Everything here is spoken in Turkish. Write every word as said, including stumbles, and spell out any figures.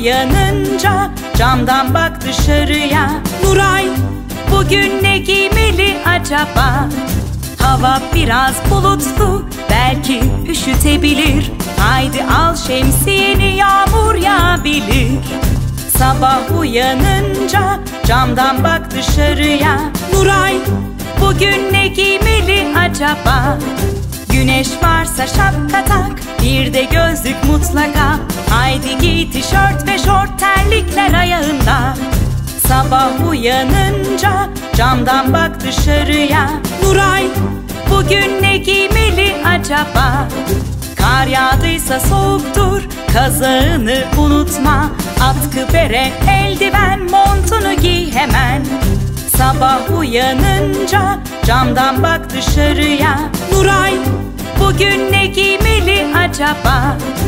uyanınca camdan bak dışarıya. Nuray, bugün ne giymeli acaba? Hava biraz bulutlu, belki üşütebilir. Haydi al şemsiyeni, yağmur yağabilir. Sabah uyanınca camdan bak dışarıya. Nuray, bugün ne giymeli acaba? Güneş varsa şapka tak, bir de gözlük mutlaka. Haydi giy tişört ve şort, terlikler ayağında. Sabah uyanınca camdan bak dışarıya. Nuray, bugün ne giymeli acaba? Kar yağdıysa soğuktur, kazağını unutma. Atkı, bere, eldiven, montunu giy hemen. Sabah uyanınca camdan bak dışarıya. Nuray, bugün ne giymeli acaba?